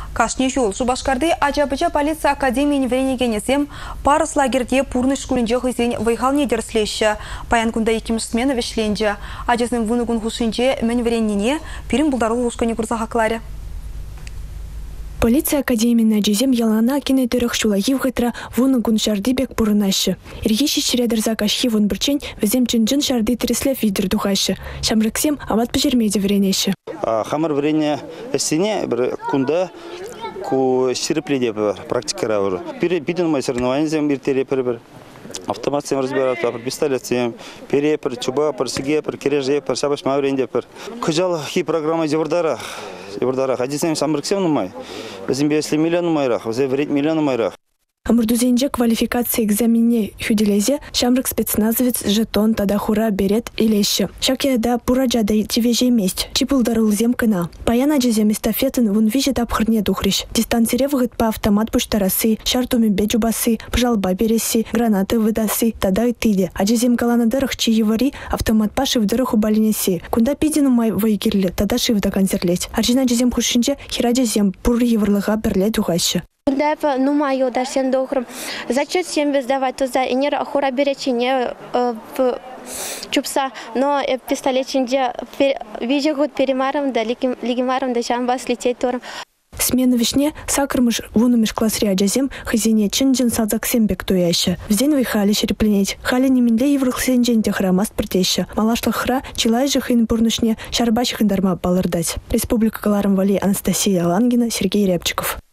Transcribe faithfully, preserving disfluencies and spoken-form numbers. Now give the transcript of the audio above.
Кашни жол Шубашкарды Аджабыжа полиция академияны вренегенесем парус лагерде пурныш кулинже хызен вайхал недерслеща. Паян кунда екимш смена вешленже. Аджазым вынугун хушинже мен вреннине пирим булдарул ушкане курса хакларе. Полиция академияна жезем ялана кинетөрөх шулаги вхытра вуны гун шарды бек пурынашы. Иргиши шредер закашхи вун бірчен візем чын-чын шарды треслев видер духашы. Шамрыксем ават пожермеде вренеші. Хамар врене эстене бір кунда ку ширипледе практикара выр. Биден май соревнованием иртере бір автомат сем разбирать, пер пистолет сем, пере пер чуба, пер сиге, пер кереже, пер шабаш мавренде пер. Кujal хи программа жевардара. Жевардара. Хадисем самрыксем нумай. Bizim beş milyon numarах, bize вред миллион numarах. Амурдузенже квалификация экзамене хюделезе шамрык спецназовец жетон тада хура берет илеще. Шакеда пураджада тивеже месть. Чипулдарул земкана. Паяна джезем эстафетен вун виже тапхрне духрищ. Дистанцире выгод по автомат пуштарасы, шартуми беджубасы, пжалба береси, гранаты выдасы, тада и тиде. А джезем каланадырых чиевари автомат паши в дырых убалинеси. Кунда пидину май вайгирле, тада шивда концертлеть. Аржина джезем хушинже хира джезем пур еврлыга берле духаще. Да, ну мою дарсен дохром. Зачет всем сдавать то за инер охора беречи не в чупса, но пистолет чинде вижу год перемаром да лигимаром да шамбас лететь тором. Смена вишне сакрмыш вунумиш класс реаджазем хазине чинджин садзаксем бек туяща. Взен вейхали шерепленеть. Хали не минле еврых сенджен храмаст пртеща. Малашлах хра чилайжих ин бурнушне шарбачих индарма балырдать. Республика Галарам Вали Анастасия Лангина, Сергей Рябчиков.